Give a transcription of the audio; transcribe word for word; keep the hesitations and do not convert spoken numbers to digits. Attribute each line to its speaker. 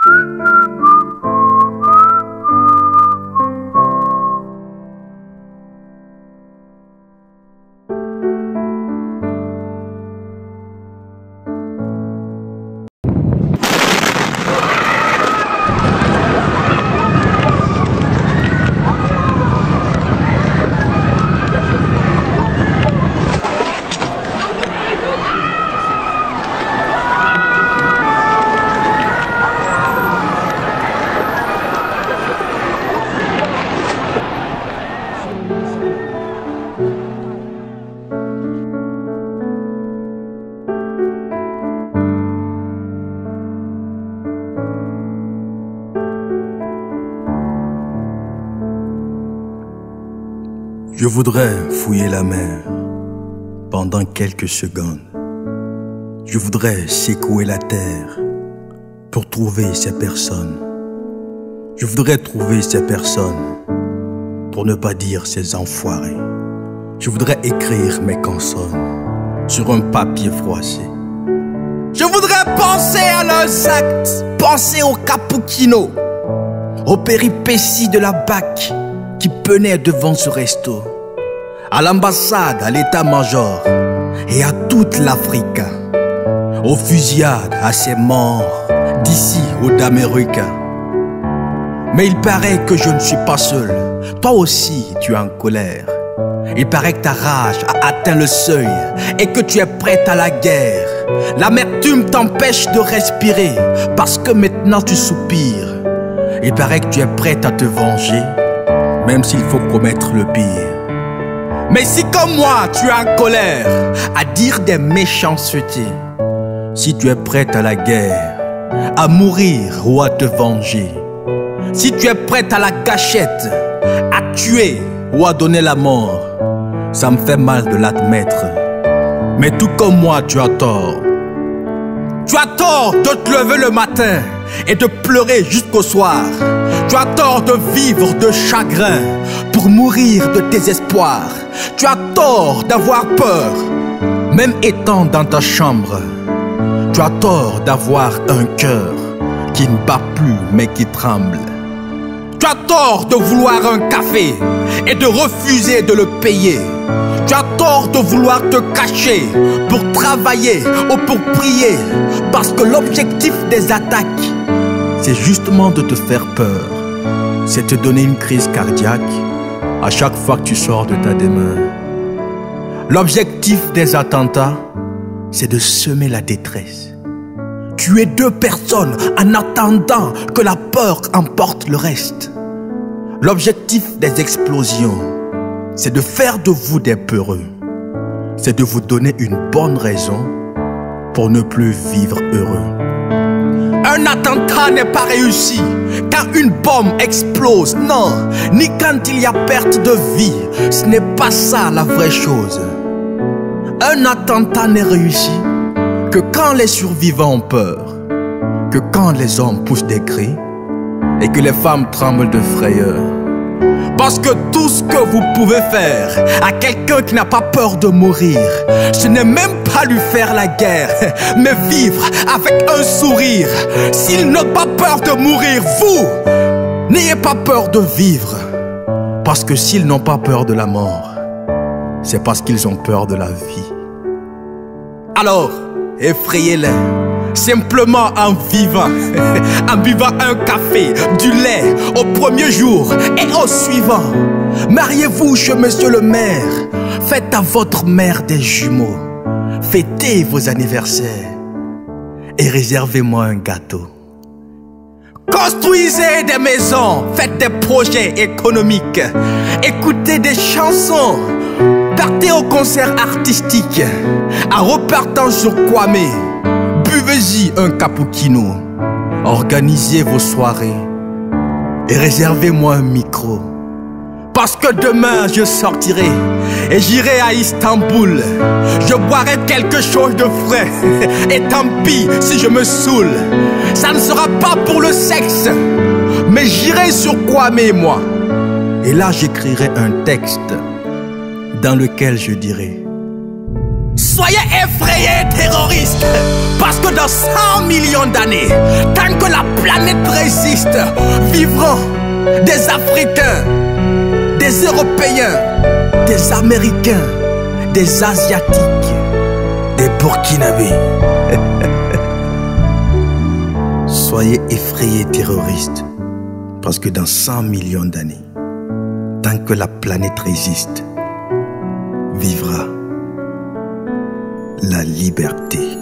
Speaker 1: Je voudrais fouiller la mer pendant quelques secondes. Je voudrais secouer la terre pour trouver ces personnes. Je voudrais trouver ces personnes pour ne pas dire ces enfoirés. Je voudrais écrire mes consonnes sur un papier froissé. Je voudrais penser à leurs actes, penser aux cappuccinos, aux péripéties de la B A C qui penaient devant ce resto, à l'ambassade, à l'état-major et à toute l'Afrique, aux fusillades, à ces morts d'ici ou d'Amérique. Mais il paraît que je ne suis pas seul. Toi aussi, tu es en colère. Il paraît que ta rage a atteint le seuil et que tu es prête à la guerre. L'amertume t'empêche de respirer parce que maintenant tu soupires. Il paraît que tu es prête à te venger, même s'il faut commettre le pire. Mais si comme moi tu es en colère à dire des méchancetés, si tu es prête à la guerre, à mourir ou à te venger, si tu es prête à la gâchette, à tuer ou à donner la mort, ça me fait mal de l'admettre. Mais tout comme moi tu as tort. Tu as tort de te lever le matin et de pleurer jusqu'au soir. Tu as tort de vivre de chagrin pour mourir de désespoir. Tu as tort d'avoir peur, même étant dans ta chambre. Tu as tort d'avoir un cœur qui ne bat plus mais qui tremble. Tu as tort de vouloir un café et de refuser de le payer. Tu as tort de vouloir te cacher pour travailler ou pour prier, parce que l'objectif des attaques, c'est justement de te faire peur. C'est te donner une crise cardiaque à chaque fois que tu sors de ta demeure. L'objectif des attentats, c'est de semer la détresse. Tuer deux personnes en attendant que la peur emporte le reste. L'objectif des explosions, c'est de faire de vous des peureux. C'est de vous donner une bonne raison pour ne plus vivre heureux. Un attentat n'est pas réussi quand une bombe explose, non, ni quand il y a perte de vie. Ce n'est pas ça la vraie chose. Un attentat n'est réussi que quand les survivants ont peur, que quand les hommes poussent des cris et que les femmes tremblent de frayeur. Parce que tout ce que vous pouvez faire à quelqu'un qui n'a pas peur de mourir, ce n'est même pas lui faire la guerre, mais vivre avec un sourire. S'ils n'ont pas peur de mourir, vous, n'ayez pas peur de vivre. Parce que s'ils n'ont pas peur de la mort, c'est parce qu'ils ont peur de la vie. Alors, effrayez-les. Simplement en vivant, en buvant un café, du lait au premier jour et au suivant. Mariez-vous chez monsieur le maire, faites à votre mère des jumeaux, fêtez vos anniversaires et réservez-moi un gâteau. Construisez des maisons, faites des projets économiques, écoutez des chansons, partez au concert artistique, en repartant sur Kwame. Buvez-y un cappuccino, organisez vos soirées et réservez-moi un micro. Parce que demain je sortirai et j'irai à Istanbul. Je boirai quelque chose de frais et tant pis si je me saoule. Ça ne sera pas pour le sexe, mais j'irai sur Kwame moi. Et là j'écrirai un texte dans lequel je dirai: soyez effrayés terroristes, parce que dans cent millions d'années, tant que la planète terroristes vivront des Africains, des Européens, des Américains, des Asiatiques, des Burkinabés. Soyez effrayés terroristes, parce que dans cent millions d'années, tant que la planète résiste, vivra la liberté.